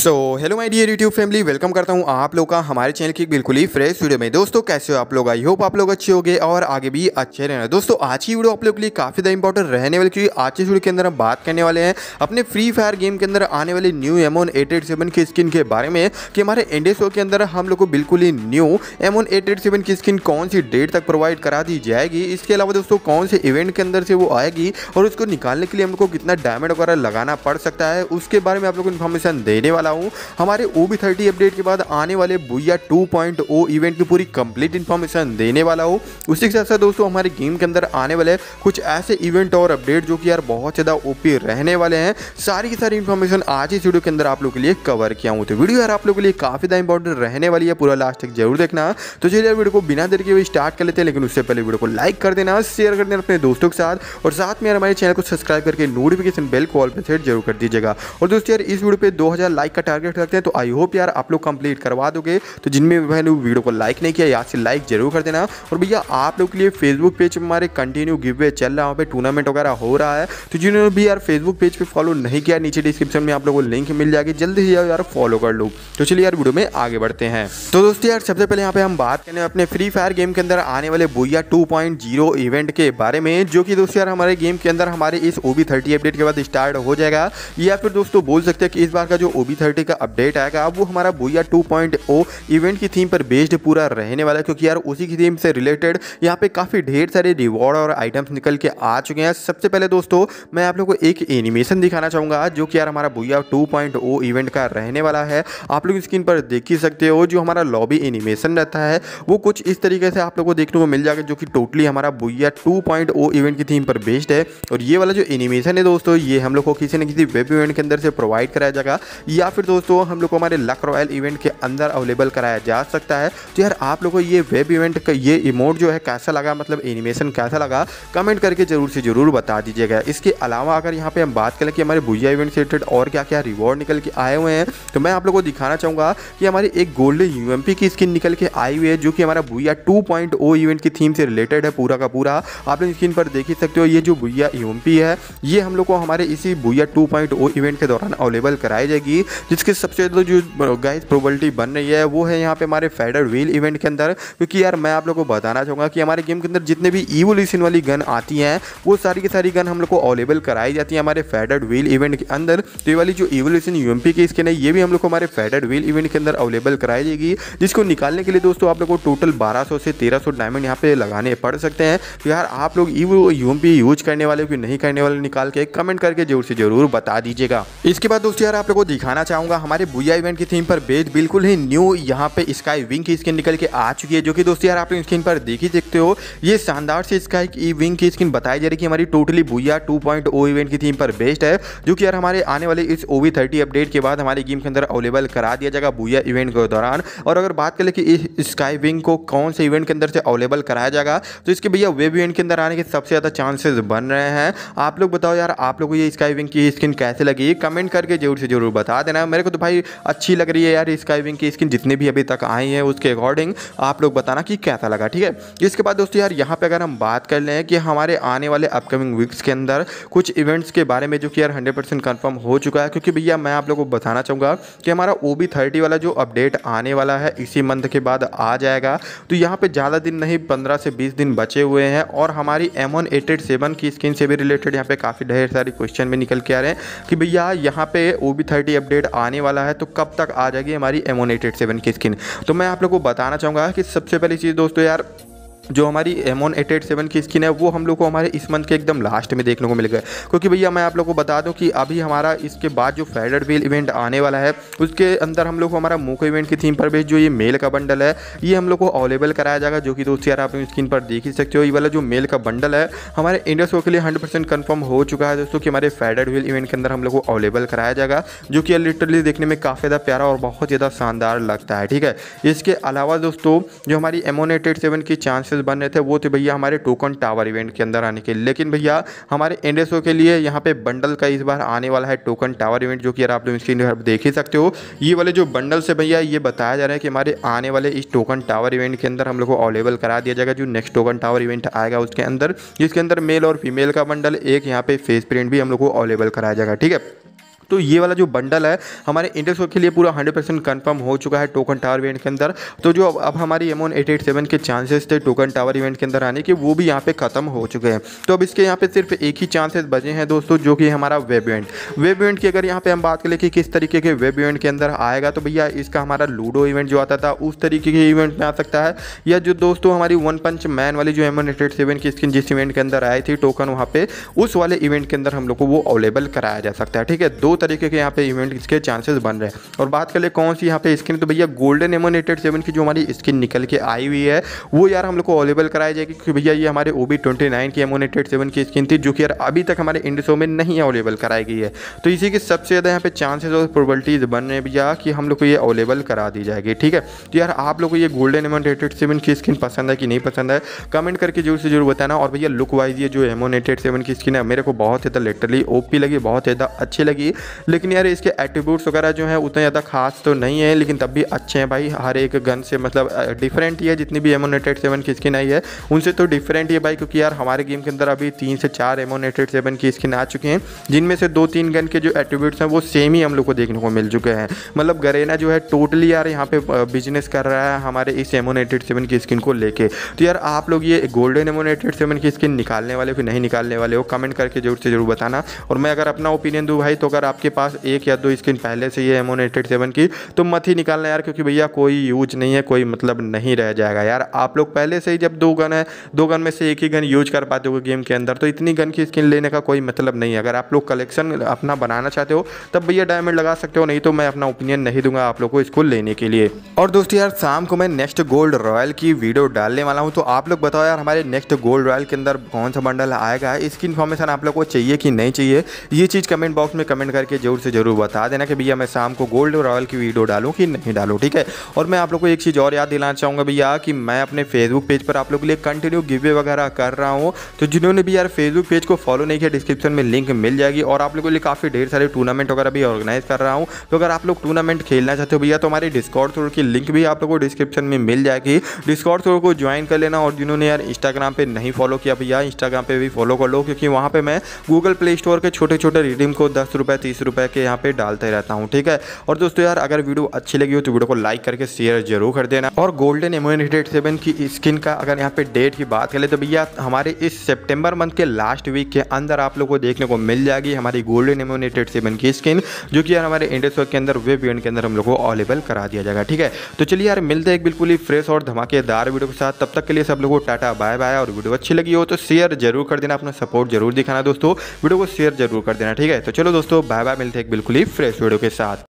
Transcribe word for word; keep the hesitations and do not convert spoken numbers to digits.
So hello my dear YouTube family, welcome करता हूं आप लोग का हमारे चैनल की बिल्कुल ही फ्रेश वीडियो में। दोस्तों कैसे हो आप लोग? आई होप आप लोग अच्छे होंगे और आगे भी अच्छे रहना। दोस्तों आज की वीडियो आप लोग के लिए काफ़ी ज़्यादा इंपॉर्टेंट रहने वाली, क्योंकि आज की वीडियो के अंदर हम बात करने वाले हैं अपने फ्री फायर गेम के अंदर आने वाले new M one eight eight seven की स्किन के बारे में कि हमारे इंडिया शो के अंदर हम लोग को बिल्कुल ही new M one eight eight seven की स्किन कौन सी डेट तक प्रोवाइड करा दी जाएगी। इसके अलावा दोस्तों कौन से इवेंट के अंदर से वो आएगी और उसको निकालने के लिए हम लोग को कितना डायमंड वगैरह लगाना पड़ सकता है, उसके बारे में आप लोग को इन्फॉर्मेशन देने वाला हूँ। हमारे ओ बी थर्टी अपडेट के बाद आने वाले booyah two point O event की पूरी कंप्लीट इन्फॉर्मेशन देने वाला हूँ। उसी के साथ साथ दोस्तों हमारे गेम के अंदर आने वाले कुछ ऐसे इवेंट और अपडेट जो कि यार बहुत ज़्यादा ओपी रहने वाले हैं, सारी की सारी इन्फॉर्मेशन आज इस वीडियो के अंदर आप लोग के लिए कवर किया हूँ। तो वीडियो यार आप लोग के लिए काफ़ी ज़्यादा इंपॉर्टेंट रहने वाली है, पूरा लास्ट तक जरूर देखना। तो चलिए यार वीडियो को बिना देर के स्टार्ट कर लेते हैं, लेकिन उससे पहले वीडियो को लाइक कर देना, शेयर कर देना अपने दोस्तों के साथ और साथ में यार हमारे चैनल को सब्सक्राइब करके नोटिफिकेशन बेल कॉल पर सेट जरूर कर दीजिएगा। और दोस्तों यार इस वीडियो पे दो हज़ार लाइक का टारगेट रखते हैं, तो आई होप यार आप लोग कंप्लीट करवा दोगे। तो जिनमें मैंने वीडियो को लाइक नहीं किया याद से लाइक जरूर कर देना। और भैया आप लोग के लिए फेसबुक पेज पर हमारे कंटिन्यू गिव अवे चल रहा है, वहाँ पे टूर्नामेंट वगैरह हो रहा है। तो जिन्होंने भी यार फेसबुक पेज पे फॉलो नहीं किया, नीचे डिस्क्रिप्शन में आप लोगों को लिंक मिल जाएगी, जल्दी से यार फॉलो कर लो। तो चलिए यार वीडियो में आगे बढ़ते हैं। तो दोस्तों यार सबसे पहले यहाँ पे हम बात करें अपने फ्री फायर गेम के अंदर आने वाले booyah two point zero event के बारे में, जो कि दोस्तों यार हमारे गेम के अंदर हमारे इस ओ बी थर्टी अपडेट के बाद स्टार्ट हो जाएगा। या फिर दोस्तों बोल सकते हैं कि इस बार का जो ओ बी थर्टी का अपडेट आएगा वो हमारा booyah two point O event की थीम पर बेस्ड पूरा रहने वाला है, क्योंकि यार उसी की थीम से रिलेटेड यहाँ पे काफ़ी ढेर सारे रिवॉर्ड और आइटम्स निकल के आ चुके हैं। सबसे पहले दोस्तों मैं आप लोगों को एक एनिमेशन दिखाना चाहूँगा जो कि यार हमारा booyah two point O event का रहने वाला है। आप लोग स्क्रीन पर देख ही सकते हो, जो हमारा लॉबी एनिमेशन रहता है वो कुछ इस तरीके से आप लोगों को देखने को मिल जाएगा, जो कि टोटली हमारा booyah two point O event की थीम पर बेस्ड है। और ये वाला जो एनिमेशन है दोस्तों, ये हम लोग को किसी न किसी वेब इवेंट के अंदर से प्रोवाइड कराया जाएगा, या फिर दोस्तों हम लोग को हमारे लक रॉयल इवेंट के अंदर अवेलेबल कराया जा सकता है। तो यार आप लोगों को ये वेब इवेंट का ये इमोट जो है कैसा लगा, मतलब एनिमेशन कैसा लगा, कमेंट करके जरूर से जरूर बता दीजिएगा। इसके अलावा अगर यहाँ पे हम बात करें कि हमारे बुया इवेंट से रिलेटेड और क्या क्या रिवॉर्ड निकल के आए हुए हैं, तो मैं आप लोगों को दिखाना चाहूँगा कि हमारी एक गोल्डन यू एम पी की स्किन निकल के आई हुई है, जो कि हमारा booyah two point O event की थीम से रिलेटेड है पूरा का पूरा। आप लोग स्क्रीन पर देख ही सकते हो, ये जो बुया यू एम पी है ये हम लोग को हमारे इसी booyah two point O event के दौरान अवेलेबल कराई जाएगी, जिसके सबसे ज़्यादा जो गाइस प्रोबेबिलिटी बन रही है वो है यहाँ पे हमारे फेडर व्हील इवेंट के अंदर। क्योंकि यार मैं आप लोगों को बताना चाहूँगा कि हमारे गेम के अंदर जितने भी इवोल्यूशन वाली गन आती हैं वो सारी की सारी गन हम लोग को अवेलेबल कराई जाती है हमारे फेडर व्हील इवेंट के अंदर। तो ये वाली जो इवोल्यूशन यूएमपी की स्किन है ये भी हम लोग को हमारे फेडर व्हील इवेंट के अंदर अवेलेबल कराई जाएगी, जिसको निकालने के लिए दोस्तों आप लोग को टोटल बारह सौ से तेरह सौ डायमंड यहाँ पे लगाने पड़ सकते हैं। तो यार आप लोग इवो यूएमपी यूज करने वाले कि नहीं करने वाले निकाल के कमेंट करके जरूर से जरूर बता दीजिएगा। इसके बाद दोस्तों यार आप लोग को दिखाना चाहूँगा हमारे बुया इवेंट की थीम पर बेस्ड बिल्कुल ही न्यू यहाँ पे स्काई विंग की स्किन निकल के आ चुकी है, जो कि दोस्तों यार आप लोग स्क्रीन पर देख ही सकते हो। ये शानदार से स्काई की विंग की स्किन बताई जा रही है कि हमारी totally booyah two point O event की थीम पर बेस्ड है, जो कि यार हमारे आने वाले इस ओ बी थर्टी अपडेट के बाद हमारे गेम के अंदर अवेलेबल करा दिया जाएगा बुया इवेंट के दौरान। और अगर बात करें कि इस स्काई विंग को कौन से इवेंट के अंदर से अवेलेबल कराया जाएगा, तो इसके भैया वेब इवेंट के अंदर आने के सबसे ज़्यादा चांसेस बन रहे हैं। आप लोग बताओ यार आप लोग को ये स्काई विंग की स्किन कैसे लगी, कमेंट करके जरूर से जरूर बता देना। मेरे को तो भाई अच्छी लग रही है यार स्काई विंग की स्किन, जितने भी अभी तक आई है उसके अकॉर्डिंग आप लोग बताना कि कैसा लगा, ठीक है। इसके बाद दोस्तों यार यहाँ पे अगर हम बात कर लें कि हमारे आने वाले अपकमिंग वीक्स के अंदर कुछ इवेंट्स के बारे में, जो कि यार हंड्रेड परसेंट कन्फर्म हो चुका है, क्योंकि भैया मैं आप लोगों को बताना चाहूँगा कि हमारा ओ बी थर्टी वाला जो अपडेट आने वाला है इसी मंथ के बाद आ जाएगा। तो यहाँ पे ज़्यादा दिन नहीं, पंद्रह से बीस दिन बचे हुए हैं और हमारी M one eight eight seven की स्किन से भी रिलेटेड यहाँ पे काफ़ी ढेर सारी क्वेश्चन भी निकल के आ रहे हैं कि भैया यहाँ पे ओ बी थर्टी अपडेट आने वाला है तो कब तक आ जाएगी हमारी M one eight eight seven की स्किन। तो मैं आप लोग को बताना चाहूँगा कि सबसे पहली चीज़ दोस्तों यार जो हमारी M one eight eight seven की स्किन है वो हम लोग को हमारे इस मंथ के एकदम लास्ट में देखने को मिलेगा, क्योंकि भैया मैं आप लोग को बता दूं कि अभी हमारा इसके बाद जो फेडर व्हील इवेंट आने वाला है उसके अंदर हम लोग को हमारा मोको इवेंट की थीम पर बेस्ड जो ये मेल का बंडल है ये हम लोग को अवेलेबल कराया जाएगा, जो कि दोस्तों यार आप स्क्रीन पर देख ही सकते हो। ये वाला जो मेल का बंडल है हमारे इंडिया शो के लिए हंड्रेड परसेंट कन्फर्म हो चुका है दोस्तों कि हमारे फेडर व्हील इवेंट के अंदर हम लोग को अवेलेबल कराया जाएगा, जो कि लिटरली देखने में काफ़ी ज़्यादा प्यारा और बहुत ज़्यादा शानदार लगता है, ठीक है। इसके अलावा दोस्तों जो हमारी M one eight eight seven की चांसेस बन रहे थे वो थे भैया हमारे टोकन टावर इवेंट के अंदर आने के, लेकिन भैया हमारे इंडिया शो के लिए यहाँ पे बंडल का इस बार आने वाला है टोकन टावर इवेंट, जो कि यार आप लोग स्क्रीन पर देख ही सकते हो। ये वाले जो बंडल से भैया ये बताया जा रहा है कि हमारे आने वाले इस टोकन टावर इवेंट के अंदर हम लोग को अवेलेबल करा दिया जाएगा, जो नेक्स्ट टोकन टावर इवेंट आएगा उसके अंदर, जिसके अंदर मेल और फीमेल का बंडल, एक यहाँ पे फेस प्रिंट भी हम लोग को अवेलेबल कराया जाएगा, ठीक है। तो ये वाला जो बंडल है हमारे इंडेक्स के लिए पूरा हंड्रेड परसेंट कन्फर्म हो चुका है टोकन टावर इवेंट के अंदर। तो जो अब हमारी M one eight eight seven के चांसेस थे टोकन टावर इवेंट के अंदर आने के, वो भी यहाँ पे खत्म हो चुके हैं। तो अब इसके यहाँ पे सिर्फ एक ही चांसेस बचे हैं दोस्तों, जो कि हमारा वेब इवेंट। वेब इवेंट की अगर यहाँ पे हम बात करें कि किस तरीके के वेब इवेंट के अंदर आएगा, तो भैया इसका हमारा लूडो इवेंट जो आता था उस तरीके के इवेंट में आ सकता है, या जो दोस्तों हमारी वन पंच मैन वाली जो M one eight eight seven की स्किन जिस इवेंट के अंदर आई थी टोकन वहाँ पे, उस वाले इवेंट के अंदर हम लोग को वो अवेलेबल कराया जा सकता है। ठीक है, दो तरीके के यहाँ पे इवेंट इसके चांसेस बन रहे हैं। और बात कर ले कौन सी यहाँ पे स्किन, तो भैया golden M one eight eight seven की जो हमारी स्किन निकल के आई हुई है वो यार हम लोग को अवेलेबल कराई जाएगी, क्योंकि भैया ये हमारे ओ बी ट्वेंटी नाइन की M one eight eight seven की स्किन थी, जो कि यार अभी तक हमारे इंडिसो में नहीं अवेलेबल कराई गई है। तो इसी के सबसे ज़्यादा यहाँ पे चांसेस और प्रोबेबिलिटीज बन रहे हैं भैया कि हम लोग को ये अवेलेबल करा दी जाएगी। ठीक है, तो यार आप लोग को ये golden M one eight eight seven की स्किन पसंद है कि नहीं पसंद है, कमेंट करके जरूर से जरूर बताना। और भैया लुक वाइज ये जो M one eight eight seven की स्किन है मेरे को बहुत ज़्यादा लिटरली ओपी लगी, बहुत ज़्यादा अच्छी लगी। लेकिन यार इसके एट्रीब्यूट्स वगैरह जो है उतने ज़्यादा खास तो नहीं है, लेकिन तब भी अच्छे हैं भाई। हर एक गन से मतलब डिफरेंट ही है, जितनी भी M one eight eight seven की स्किन आई है उनसे तो डिफरेंट ही है भाई, क्योंकि यार हमारे गेम के अंदर अभी तीन से चार M one eight eight seven की स्किन आ चुकी हैं, जिनमें से दो तीन गन के जो एट्रीब्यूट्स हैं वो सेम ही हम लोग को देखने को मिल चुके हैं। मतलब गरेना जो है टोटली यार यहाँ पे बिजनेस कर रहा है हमारे इस M one eight eight seven की स्किन को लेके। तो यार आप लोग ये golden M one eight eight seven की स्किन निकालने वाले हो कि नहीं निकालने वाले हो, कमेंट करके जरूर से जरूर बताना। और मैं अगर अपना ओपिनियन दूँ भाई, तो अगर आपके पास एक या दो स्किन पहले से ये M one eight eight seven की, तो मत ही निकालना यार, क्योंकि भैया कोई यूज नहीं है, कोई मतलब नहीं रह जाएगा यार। आप लोग पहले से ही जब दो गन है, दो गन में से एक ही गन यूज कर पाते हो गेम के अंदर, तो इतनी गन की स्किन लेने का कोई मतलब नहीं है। अगर आप लोग कलेक्शन अपना बनाना चाहते हो तब भैया डायमंड लगा सकते हो, नहीं तो मैं अपना ओपिनियन नहीं दूंगा आप लोग को इसको लेने के लिए। और दोस्तों यार शाम को मैं नेक्स्ट गोल्ड रॉयल की वीडियो डालने वाला हूँ, तो आप लोग बताओ यार हमारे नेक्स्ट गोल्ड रॉयल के अंदर कौन सा बंडल आएगा, इसकी इन्फॉर्मेशन आप लोग को चाहिए कि नहीं चाहिए, ये चीज़ कमेंट बॉक्स में कमेंट करके जरूर से जरूर बता देना कि भैया मैं शाम को गोल्ड रॉयल की वीडियो डालूँ कि नहीं डालूँ। ठीक है, और मैं आप लोग को एक चीज़ और याद दिलाना चाहूँगा भैया कि मैं अपने फेसबुक पेज पर आप लोग के लिए कंटिन्यू गिवे वगैरह कर रहा हूँ, तो जिन्होंने भी यार फेसबुक पेज को फॉलो नहीं किया डिस्क्रिप्शन में लिंक मिल जाएगी। और आप लोगों के लिए काफ़ी ढेर सारे टूर्नामेंट वगैरह भी ऑर्गेनाइज कर रहा हूँ, तो अगर आप लोग टूर्नामेंट खेलना चाहते हो भैया तो हमारे डिस्कॉर्ड सर्वर की लिंक भी आप लोगों को डिस्क्रिप्शन में मिल जाएगी। डिस्कॉर्ड सर्वर को ज्वाइन कर लेना। और जिन्होंने यार इंस्टाग्राम पे नहीं फॉलो किया भैया, इंस्टाग्राम पे भी फॉलो कर लो, क्योंकि वहाँ पे मैं गूगल प्ले स्टोर के छोटे छोटे रिडीम को दस रुपये तीस रुपये के यहाँ पे डालते रहता हूँ। ठीक है, और दोस्तों यार अगर वीडियो अच्छी लगी हो तो वीडियो को लाइक करके शेयर जरूर कर देना। और golden M one eight eight seven की स्किन का अगर यहाँ पे डेट की बात करें तो भैया हमारे इस सितंबर मंथ के लास्ट वीक के अंदर आप लोग को देखने को मिल जाएगी हमारी golden M one eight eight seven की स्किन, जो कि यार हमारे इंडेक्स के अंदर वेब इवेंट के अंदर हम लोग को अवेलेबल करा दिया जाएगा। ठीक है, तो चलिए यार मिलते हैं एक बिल्कुल ही फ्रेश और धमाकेदार वीडियो के साथ। तब तक के लिए सब लोगों को टाटा बाय बाय। और वीडियो अच्छी लगी हो तो शेयर जरूर कर देना, अपना सपोर्ट जरूर दिखाना दोस्तों, वीडियो को शेयर जरूर कर देना। ठीक है, तो चलो दोस्तों बाय बाय, मिलते हैं एक बिल्कुल ही फ्रेश वीडियो के साथ।